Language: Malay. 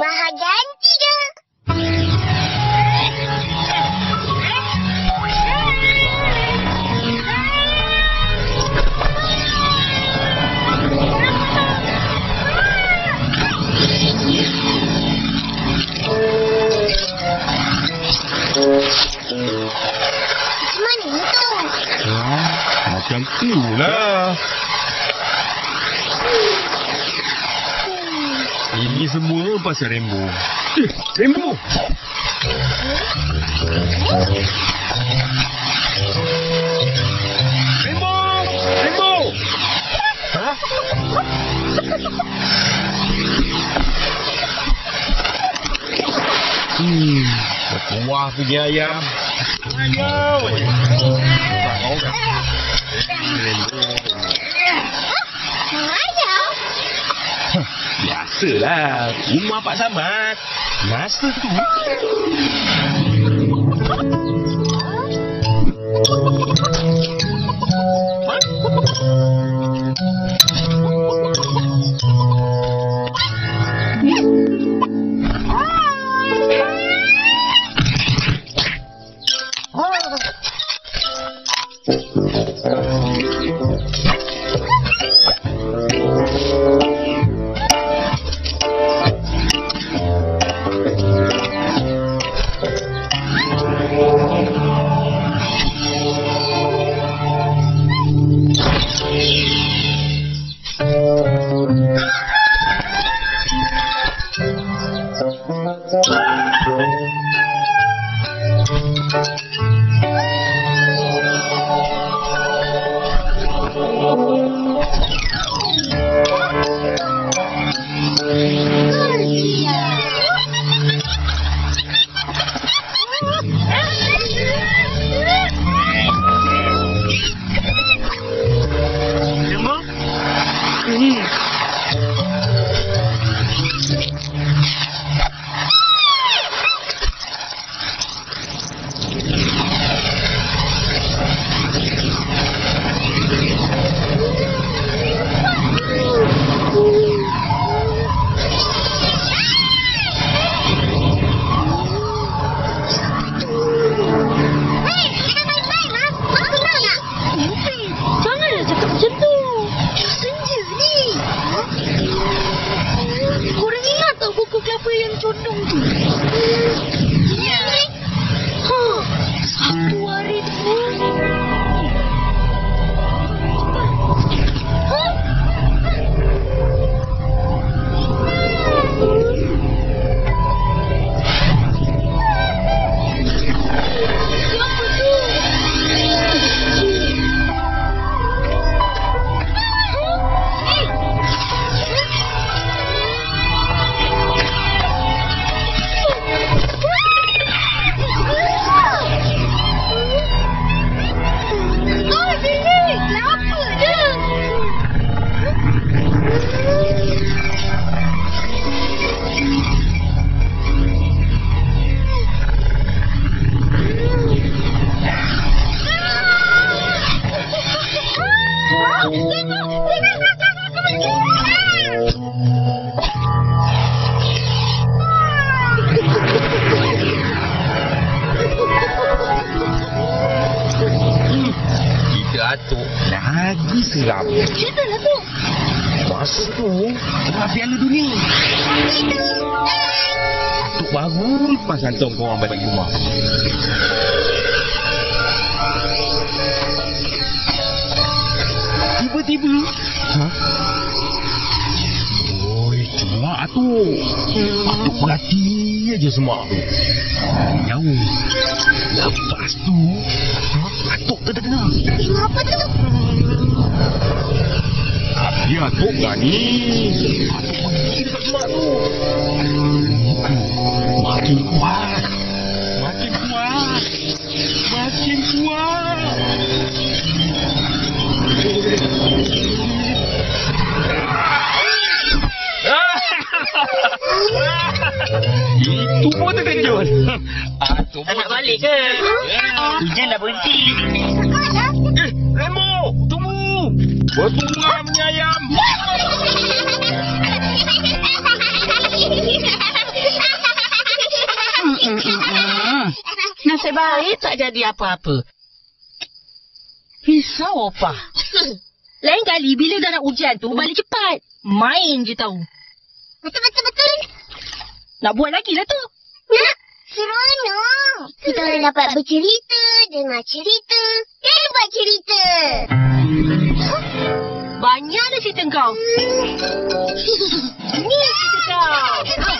Bahagian 3. Macam mana tu? Macam itulah. Ini semua pasal Rembo. Rembo! Rembo! Rembo! Hah? Berkuah punya ayam. Ayam! Biasalah, rumah Pak Samad. Masa tu. Datuk lagi seram. Cerita lah tu. Masa tu Piala Dunia. Datuk baru lepas hantar korang balik rumah. Tiba-tiba oi, semak tu. Datuk perhati aja semak tu. Jauh. Lepas tu Atuk terdengar. Apa tu? Tapi Atuk berani. Atuk pergi dekat semak tu. Makin kuat. Makin kuat. Makin kuat. Itu pun terkejut. Atuk Tak nak balik ke? Hujan dah berhenti. Remo, tunggu. Bertunggang punya ayam. nasib baik tak jadi apa-apa. Risau apa? Lain kali bila dah nak ujian tu, balik cepat. Main je tahu. Betul. Nak buat lagi lah tu. Nak? Seronok. Kita orang dapat bercerita, dengar cerita, hebat cerita. Banyaklah cerita kau. Ni cerita kau.